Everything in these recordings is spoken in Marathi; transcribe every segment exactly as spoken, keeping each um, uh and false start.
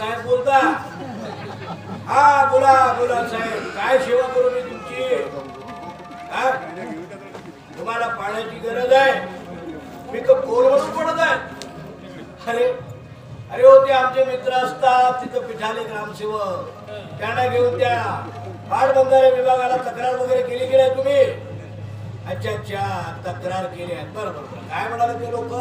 साहेब बोलता? हा बोला बोला साहेब, काय सेवा करू मी तुमची? तुम्हाला पाण्याची गरज आहे, मी तर कोलवरून पडत आहे. अरे अरे हो, ते आमचे मित्र असतात तिथं पिठाले ग्रामसेवक, त्यांना घेऊन त्या पाटबंधारे विभागाला तक्रार वगैरे केली की नाही तुम्ही? अच्छा अच्छा, तक्रार केली आहे. बरं बरं, काय म्हणाले ते लोक?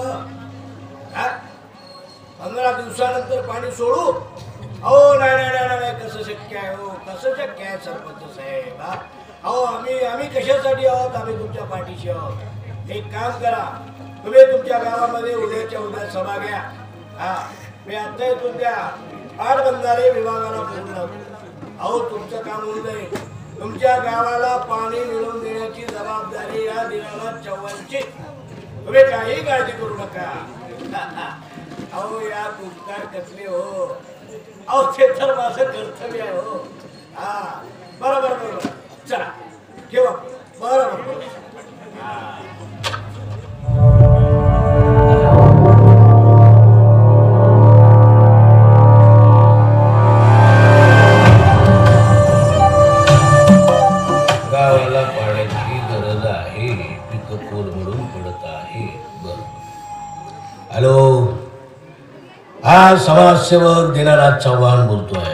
पंधरा दिवसानंतर पाणी सोडू? अहो नाही नाही नाही नाही, कसं शक्य आहे हो, कसं शक्य आहे सरपंच साहेब? अहो आम्ही आम्ही कशासाठी आहोत? आम्ही तुमच्या पाठीशी आहोत. एक काम करा, तुम्ही तुमच्या गावामध्ये उद्याच्या उद्या सभा घ्या. हा, मी आता येतो त्या पाटबंधारे विभागाला फोन लावतो. अहो तुमचं काम होऊन जाईल. तुमच्या गावाला पाणी मिळवून देण्याची जबाबदारी या दिनानाथ चव्हाणची. तुम्ही काही काळजी करू नका. अहो या उपकार कसले हो? अहो ते तर माझं कर्तव्य आहे हो. हा बरोबर बरोबर, चला ठेवा. बरोबर बरोबर. गावाला पाण्याची गरज आहे, पिकं कोलमडून पडत आहे. बर, हॅलो, हा समाजसेवक दीनानाथ चव्हाण बोलतोय.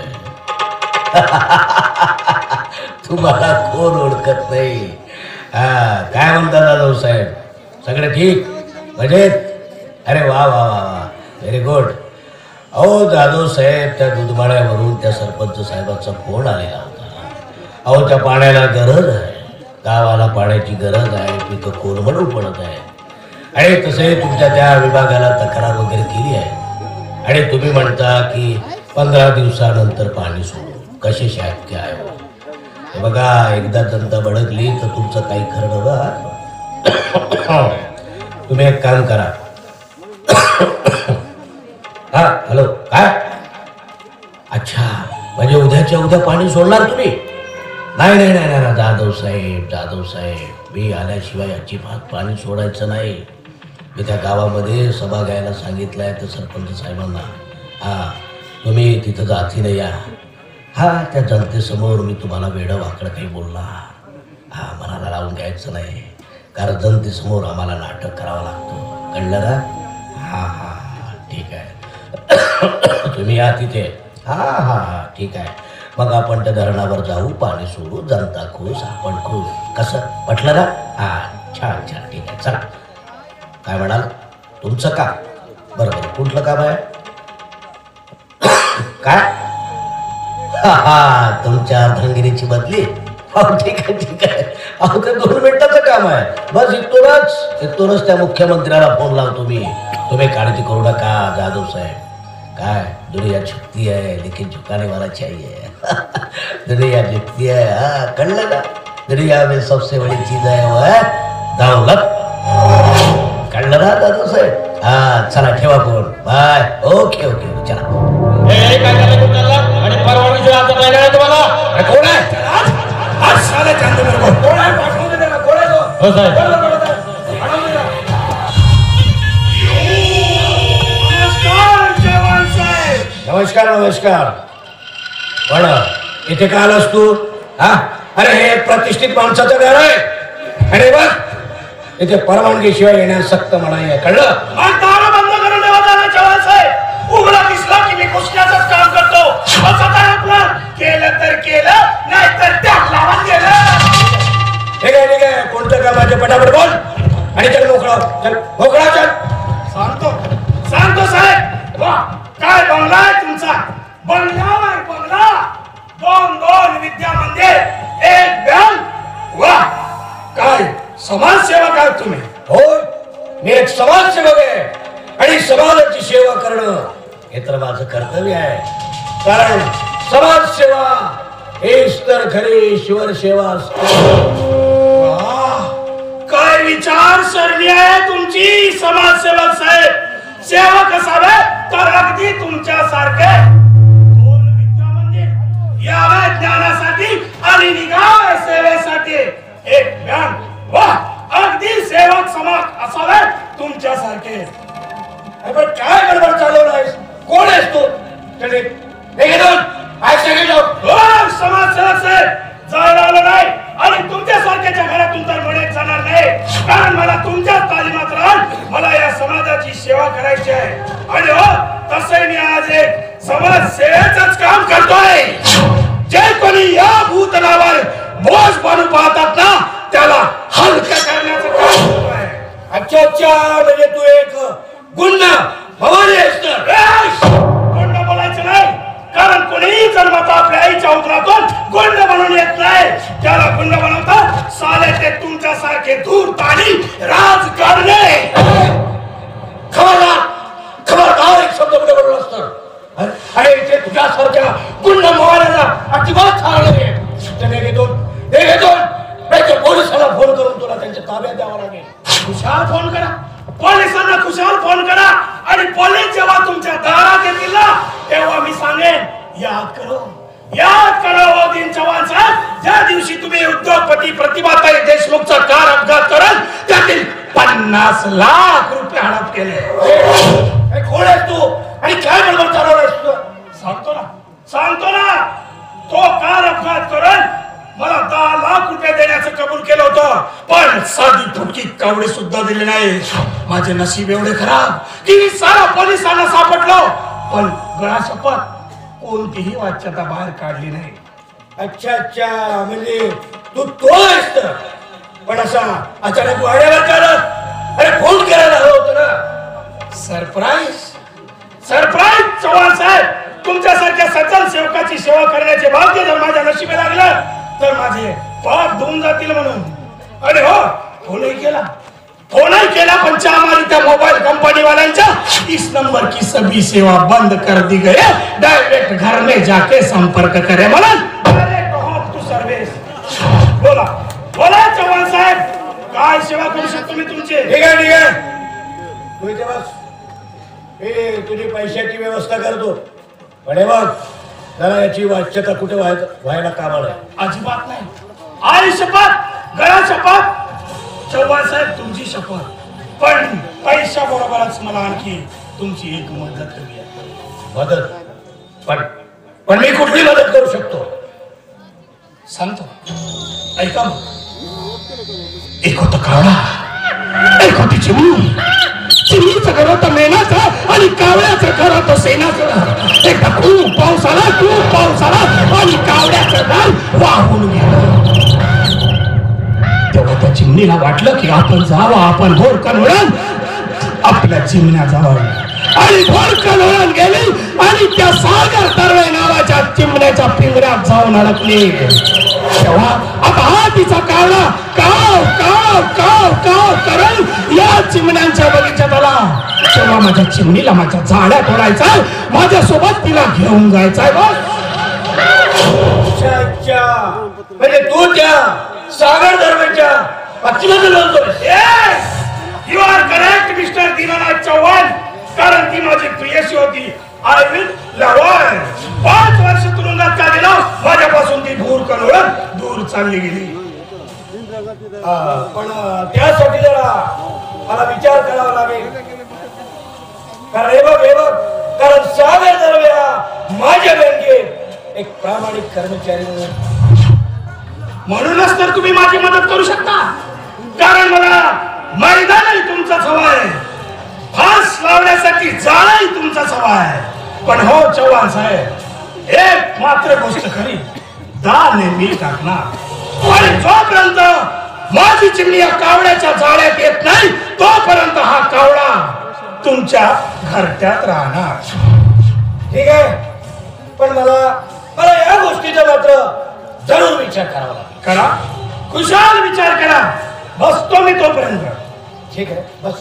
तुम्हाला कोण ओळखत नाही? हा, काय म्हणता जाधव साहेब, सगळं ठीक मजेत? अरे वा वा वा वा, व्हेरी गुड. अहो जाधव साहेब, त्या दुधमाळ्यावरून त्या सरपंच साहेबांचा फोन आलेला होता. अहो त्या पाण्याला गरज आहे, गावाला पाण्याची गरज आहे, पिकं कोलमडून पडत आहे. आणि तसे तुमच्या त्या विभागाला तक्रार वगैरे केली आहे. आणि तुम्ही म्हणता की पंधरा दिवसानंतर पाणी सोडू. कसे शक्य आहे? हे बघा, एकदा जनता भडकली तर तुमचं काही खरं नव्हतं. तुम्ही एक काम करा. हा हॅलो, काय? अच्छा, म्हणजे उद्याच्या उद्या पाणी सोडणार तुम्ही? नाही नाही नाही नाही, जाधव साहेब जाधव साहेब, मी आल्याशिवाय अजिबात पाणी सोडायचं नाही. मी त्या गावामध्ये सभा घ्यायला सांगितलं आहे तर सरपंच साहेबांना. हां, तुम्ही तिथं जातीनं या. हा, त्या जनतेसमोर मी तुम्हाला वेडं वाकडं काही बोलला. हा, मनाला लावून घ्यायचं नाही, कारण जनतेसमोर आम्हाला नाटक करावं लागतं, कळलं ना? हां हां हां, ठीक आहे. तुम्ही या तिथे. हां हां हां, ठीक आहे. मग आपण त्या धरणावर जाऊ, पाणी सोडू, जनता खुश, आपण खुश. कसं, म्हटलं ना? हां, छान छान, ठीक आहे, चला. काय म्हणाल? तुमचं काम? बरोबर, कुठलं काम आहे? काय? हा हा, तुमच्या अर्धांगिनीची बदली? हो ठीक आहे ठीक आहे. अहो ते दोन मिनिटाचं काम आहे, बस. इथूनच इथूनच त्या मुख्यमंत्र्याला फोन लावतो मी. तुम्ही काळजी करू नका जाधव साहेब. काय, दुनिया झुकती है लेकिन झुकाने वाला चाहिए. दुनिया झुकती है, हाँ कळलं ना? दुनिया में सबसे बड़ी चीज है वो है दौलत. कळलं ना दादा साहेब? हा, चला ठेवा फोन. बाय. ओके ओके, चला. ए काय झालं कुठला? आणि परवानगी शिवाय आता काय नाही तुम्हाला? अरे कोण आहे? आज साले चांदे मेरे को कोण आहे? पाठवून दे त्याला. कोण आहे तो? हो साहेब. नमस्कार चव्हाण साहेब. नमस्कार नमस्कार. पण इथे का आलास तू? हा, अरे हे प्रतिष्ठित माणसाचं घर आहे. अरे बघ, इथे परवानगी शिवाय येण्यास सक्त मनाई आहे, कळलं? दार बंद करून देवा दादा चव्हाण साहेब. उघडा दिसला की मी घुसण्याचंच काम करतो. असं काय आपलं केलं तर केलं, नाही तर त्या लावून गेलं. ठीक आहे ठीक आहे, कोणतं कामाचे पटापट बोल आणि चल मोकळा. चल मोकळा, चल. सांगतो सांगतो साहेब. वा, काय बंगला आहे तुमचा? बंगला आहे बंगला. दोन दोन विद्या मंदिर, एक बँक. वा, काय समाजसेवक आहात तुम्ही? हो, मी एक समाजसेवक आहे आणि समाजाची सेवा करणं हे तर माझं कर्तव्य आहे. कारण समाजसेवा हेच तर खरी ईश्वर सेवा असते. काय विचार सरणी आहे तुमची समाजसेवक साहेब. सेवक असावे तर अगदी तुमच्या सारखे दोन विद्या मंदिर यावे ज्ञानासाठी आणि निघावे सेवेसाठी. एक बँक. वाह, अगदी सेवक समाज असावे तुमच्या सारखे. काय गडबड चालवलं आहेस? कोण आहेस तू? चल हे दोन काय सांगितलं समाजसेवक साहेब जायला आलो नाही आणि तुमच्या सारख्याच्या घरातून तर मनेच जाणार नाही, कारण मला तुमच्या तालिमात राहून मला या समाजाची सेवा करायची आहे. आणि हो तसंही मी आज एक समाजसेवेचंच काम करतोय. जे कोणी या भूतलावर बोज बनू पाहतात ना त्याला हलकं करण्याचं काम करतोय. अच्छा अच्छा, म्हणजे तू एक गुंड भवानी आहेस तर. गुंड बोलायचं नाही, कारण कोणीही जन्मात आपल्या आईच्या उदरातून गुंड बनवून येत नाही. त्याला गुंड बनवतात साले ते तुमच्यासारखे धूर्त आणि राजकारणे. खबरदार खबरदार एक शब्द कुठे बोललो असतं. अरे इथे तुझ्यासारख्या गुंड मोहऱ्याला अजिबात चाललं नाही. हे दोन हे दोन पोलिसाला फोन करून तुला त्यांच्या ताब्यात द्यावं लागेल. खुशाल फोन करा, पोलिसांना खुशाल फोन करा. आणि पोलीस जेव्हा तुमच्या दारात येतील ना तेव्हा मी सांगेन याद करो याद करो ओ दिन चव्हाण साहेब, ज्या दिवशी तुम्ही उद्योगपती प्रतिभाताई देशमुखचा कार अपघात करत त्यातील पन्नास लाख रुपये हडप केले. कोण आहेस तू आणि काय बरोबर चालवलंयस तू? सांगतो ना सांगतो ना तो कार अपघात करून मला दहा लाख रुपये देण्याचं कबूल केलं होतं, पण साधी फुटकी कावडी सुद्धा दिली नाही. माझे नशीब एवढे खराब की मी सारा पोलिसांना सापडलो, पण गळा शपथ कोणतीही वाच्यता बाहेर काढली नाही. अच्छा अच्छा, म्हणजे तू तो आहेस तर. पण असा अचानक वाड्यावर काढत अरे फोन करायला हवं होतं ना. सरप्राईज सरप्राईज चव्हाण साहेब, तुमच्यासारख्या सज्जन सेवकाची सेवा करण्याचे भाग्य जर माझ्या नशिबी लागलं तर माझे पाप धुवून जातील म्हणून. अरे हो फोनही केला फोनही केला पण हमारी त्या मोबाइल कंपनी वाल्यांच्या इस नंबर की सभी सेवा बंद कर दी गई, डायरेक्ट घर में जाके संपर्क करे मला. Direct home to service. बोला बोला चव्हाण साहेब, काय सेवा करू शकतो मी तुमची? ठीक आहे ठीक आहे, तू इथे बस. हे तुझी पैशाची व्यवस्था करतो. पण हे बघ जरा याची वाच्यता कुठे व्हायचं व्हायला कामा नाही. अजिबात नाही. आई शपथ गळा शपथ चव्हाण साहेब तुमची शपथ. पण पैशा बरोबरच मला आणखी तुमची एक मदत हवी आहे. मदत? पण पण मी कुठली मदत करू शकतो? सांगतो ऐका मग. एक होतं कावळा, एक होती चिमणी. चिमणीचं घर होतं मेणाचं आणि कावळ्याचं घर होतं सेनाचं. एकदा खूप पाऊस आला खूप पाऊस आला आणि कावळ्याचं घर वाहून गेलं. तेव्हा त्या चिमणीला वाटलं की आपण जावं, आपण भोरकन वळण आपल्या चिमण्या जावं. आणि भोरकन वळण गेली आणि त्या सागर तर्वे नावाच्या चिमण्याच्या पिंजऱ्यात जाऊन अडकली. तेव्हा आता हा तिचा कावळा काव काव काव काव करून या चिमण्यांच्या बगीच्यात आला. तेव्हा माझ्या चिमणीला माझ्या झाड्या तोडायचा, माझ्यासोबत तिला घेऊन जायचंय. अच्छा अच्छा, म्हणजे तू त्या सागर दरम्यानच्या पश्चिमेकडे बोलतोय. Yes you are correct mister Dinanath Chavan, कारण ती माझी प्रियसी होती. I will love her. पाच वर्ष तुरुंगात का गेला माझ्यापासून ती दूर करून दूर चालली गेली. पण त्यासाठी जरा मला विचार करावा लागेल. कारण हे बघ हे बघ कारण सागर दरम्यान माझ्या बँकेत एक प्रामाणिक कर्मचारी म्हणून म्हणूनच तर तुम्ही माझी मदत करू शकता, कारण मला मैदानही तुमचाच हवा आहे, फास लावण्यासाठी जाळही तुमचाच हवा आहे. पण हो चव्हाण साहेब, एक मात्र गोष्ट खरी, दाने मी टाकणार. आणि जोपर्यंत माझी चिमणी या कावड्याच्या जाळ्यात येत नाही तोपर्यंत हा कावडा तुमच्या घरट्यात राहणार. ठीक आहे, पण मला मला या गोष्टीचा मात्र जरूर विचार करावा लागेल. करा, खुशाल विचार करा. बसतो मी तोपर्यंत. ठीक आहे बस.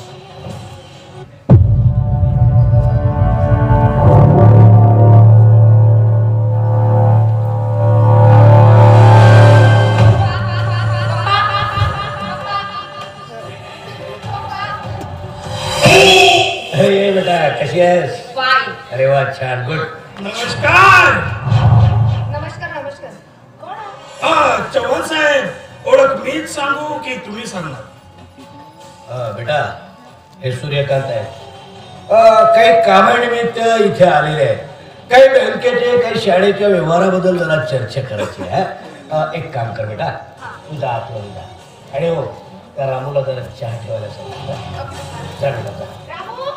अरे बेटा कशी आहेस? फाईन. अरे वा छान गुड. नमस्कार. नमस्कार नमस्कार. कोण आहे? हा चव्हाण साहेब, ओळख मीच सांगू की तुम्ही सांगणार? हा, बेटा हे सूर्यकांत आहे. अ, काही कामानिमित्त इथे आलेले आहेत. काही बँकेचे काही शाळेच्या व्यवहाराबद्दल जरा चर्चा करायची आहे. अ, एक काम कर बेटा, तुझा आतमध्ये जा आणि हो त्या रामूला जरा चहा ठेवायला सांगितलं. जा बेटा, जा. रामू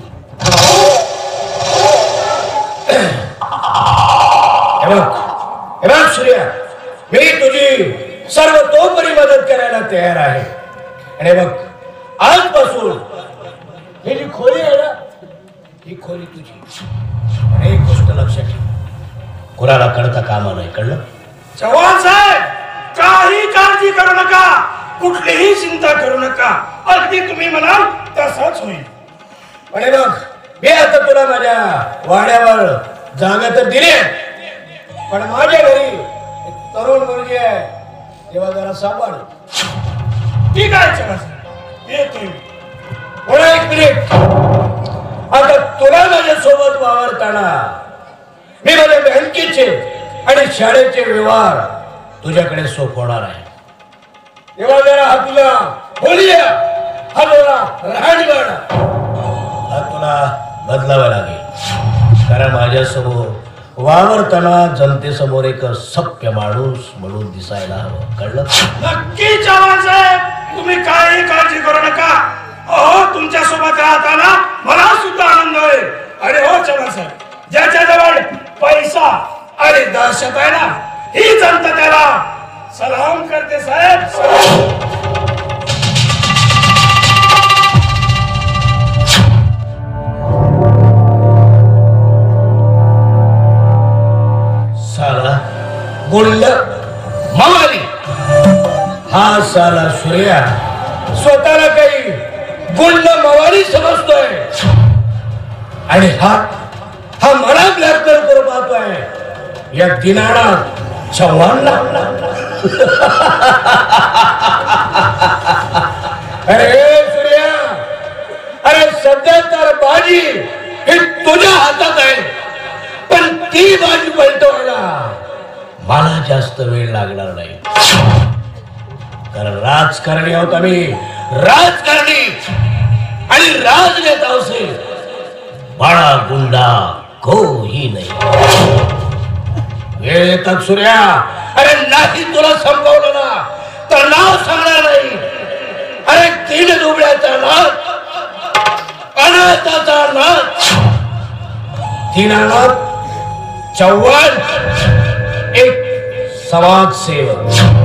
हे बघ हे बघ सूर्या, मी तुझी सर्व तोपरी मदत करायला तयार आहे. आणि बघ आजपासून ही जी खोली आहे ना, ही खोली तुझी. आणि एक गोष्ट लक्षात ठेव, कुणाला कळता कामा नाही, कळलं? चव्हाण साहेब, काही काळजी करू नका, कुठलीही चिंता करू नका. अगदी तुम्ही म्हणाल तसंच होईल. आणि बघ मी आता तुला माझ्या वाड्यावर जागा तर दिली, पण माझ्या घरी एक तरुण मुलगी आहे, तेव्हा जरा सांभाळ. ठीक आहे चव्हाण साहेब, येतोय. थोडा एक मिनिट. आता तुला माझ्या सोबत वावरताना मी माझ्या बँकेचे आणि शाळेचे व्यवहार तुझ्याकडे सोपवणार आहे. तेव्हा जरा हा तुला बोलिया, हा तुला राहणीमान, हा तुला बदलावा लागेल. कारण माझ्यासमोर वावरताना जनतेसमोर एक सभ्य माणूस म्हणून दिसायला हवं, कळलं? नक्की चव्हाण साहेब, तुम्ही काही काळजी करू नका. अहो तुमच्या सोबत राहताना मला सुद्धा आनंद होईल. अरे हो चव्हाण साहेब, ज्याच्या जवळ पैसा आणि दहशत आहे ना, ही जनता त्याला सलाम करते साहेब, सलाम. साला गुंड मवाली, हा साला सूर्या स्वतःला काही गुंड मवाली समजतोय आणि हा हा मला ब्लॅकमेल करू पाहतोय या दिनानाथ चव्हाणला. अरे सूर्या, अरे सध्या तर बाजी ही तुझ्या हातात आहे, पण ती बाजू पलटवायला मला जास्त वेळ लागणार नाही. कारण राजकारणी आहोत आम्ही, राजकारणी आणि राजनेता असेल बडा गुंडा कोही नाही. वेळ येतात सूर्या, अरे नाही तुला संपवलं ना तर नाव सांगणार नाही. अरे तीन दुबळ्याचा नाथ, अनाथाचा नाथ, दीनानाथ चव्हाण एक समाजसेवक.